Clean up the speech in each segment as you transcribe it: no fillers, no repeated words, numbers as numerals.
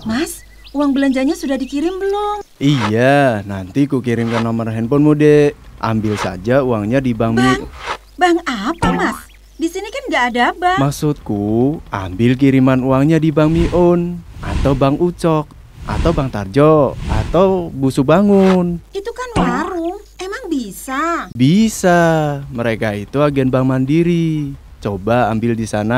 Mas, uang belanjanya sudah dikirim belum? Iya, nanti ku kirimkan nomor handphonemu, Dek. Ambil saja uangnya di Bank Mi. Bang apa, Mas? Di sini kan nggak ada bank. Maksudku, ambil kiriman uangnya di Bank Miun, atau Bank Ucok, atau Bank Tarjo, atau Bu Subangun. Itu kan warung, emang bisa? Bisa, mereka itu agen Bank Mandiri. Coba ambil di sana.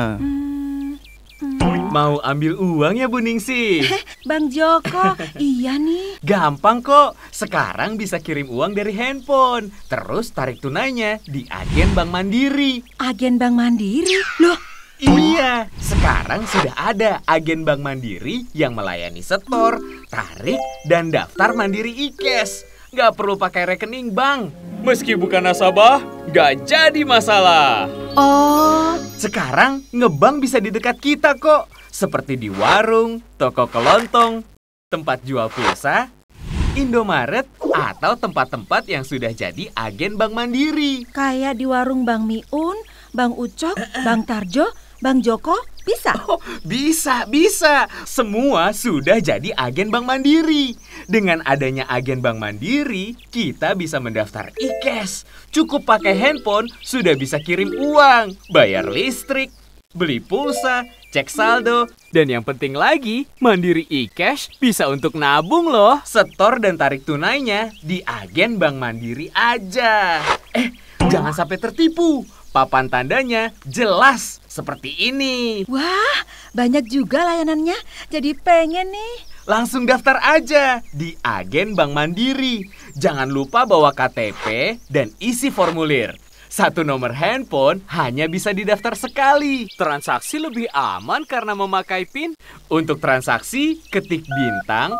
Mau ambil uang ya Bu Ningsih? Bang Joko, iya nih. Gampang kok, sekarang bisa kirim uang dari handphone. Terus tarik tunainya di agen Bank Mandiri. Agen Bank Mandiri? Loh, Iya, sekarang sudah ada agen Bank Mandiri yang melayani setor, tarik, dan daftar Mandiri e-cash. Nggak perlu pakai rekening bank. Meski bukan nasabah, nggak jadi masalah. oh, Sekarang ngebank bisa di dekat kita kok. Seperti di warung, toko kelontong, tempat jual pulsa, Indomaret, atau tempat-tempat yang sudah jadi agen Bank Mandiri. kayak di warung Bang Miun, Bang Ucok, Bang Tarjo, Bang Joko, bisa? Oh, bisa. Semua sudah jadi agen Bank Mandiri. Dengan adanya agen Bank Mandiri, kita bisa mendaftar e-cash. Cukup pakai handphone, sudah bisa kirim uang, bayar listrik, beli pulsa, cek saldo, dan yang penting lagi, Mandiri e-cash bisa untuk nabung loh. Setor dan tarik tunainya di agen Bank Mandiri aja. Jangan sampai tertipu. Papan tandanya jelas seperti ini. Wah, banyak juga layanannya. Jadi pengen nih. Langsung daftar aja di agen Bank Mandiri. Jangan lupa bawa KTP dan isi formulir. Satu nomor handphone hanya bisa didaftar sekali. Transaksi lebih aman karena memakai PIN. Untuk transaksi, ketik bintang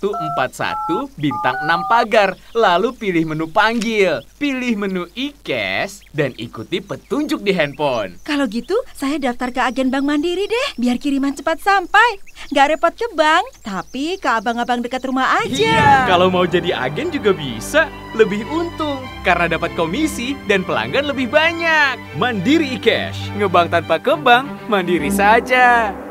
141 bintang 6 pagar. Lalu pilih menu panggil. Pilih menu e-cash dan ikuti petunjuk di handphone. Kalau gitu, saya daftar ke agen Bank Mandiri deh. Biar kiriman cepat sampai. Nggak repot ke bank, tapi ke abang-abang dekat rumah aja. Iya, kalau mau jadi agen juga bisa. Lebih untung karena dapat komisi dan pelanggan lebih banyak. Mandiri e-cash, ngebank tanpa ke bank, mandiri saja.